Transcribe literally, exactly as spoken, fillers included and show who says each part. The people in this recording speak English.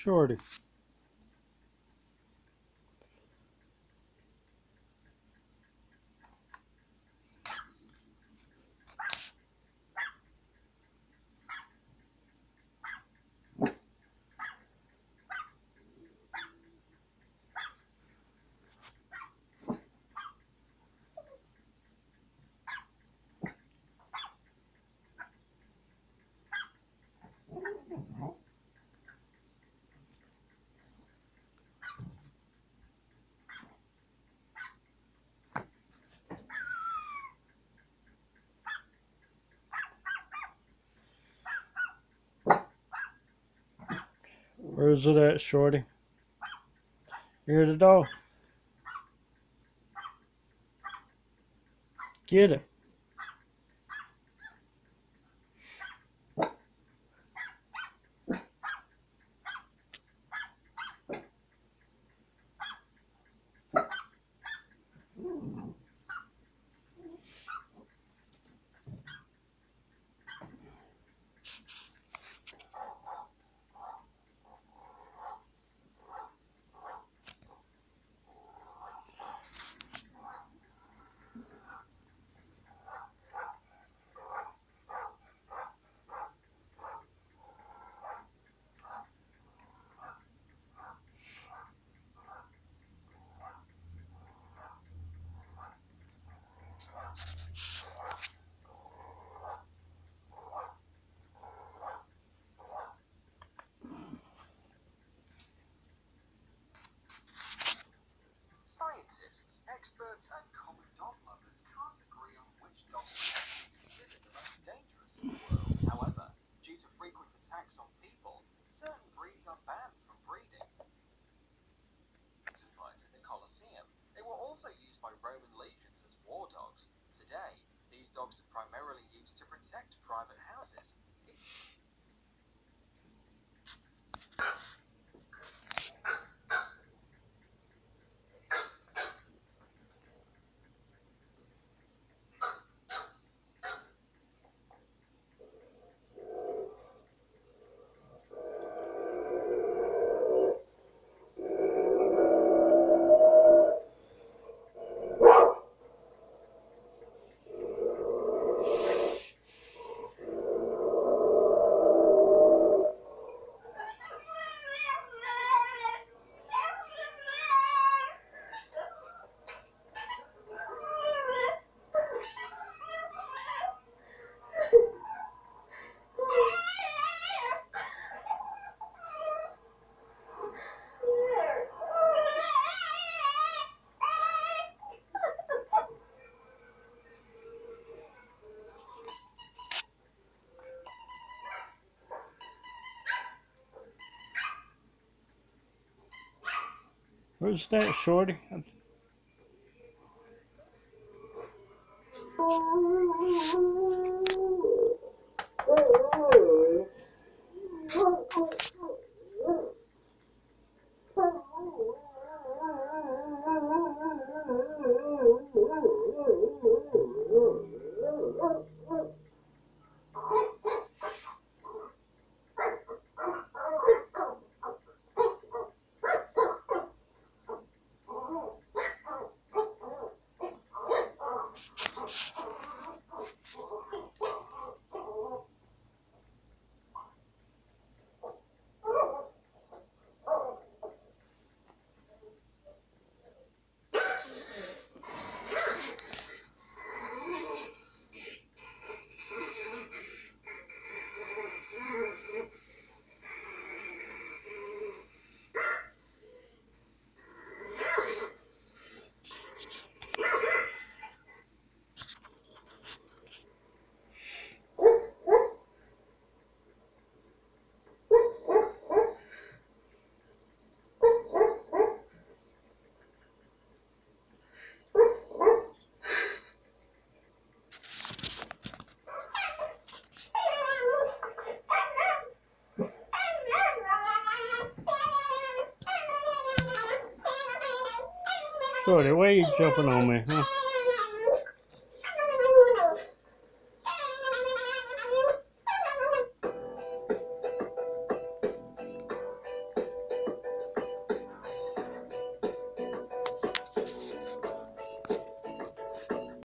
Speaker 1: Shorty. Where's it at, Shorty? Hear the dog. Get it.
Speaker 2: Scientists, experts, and common dog lovers can't agree on which dog breed is considered the most dangerous in the world. However, due to frequent attacks on people, certain breeds are banned from breeding. To fight in the Colosseum, they were also used by Roman legions as war dogs. Today, these dogs are primarily used to protect private houses.
Speaker 1: Where's that, Shorty? Shorty, why are you jumping on me, huh?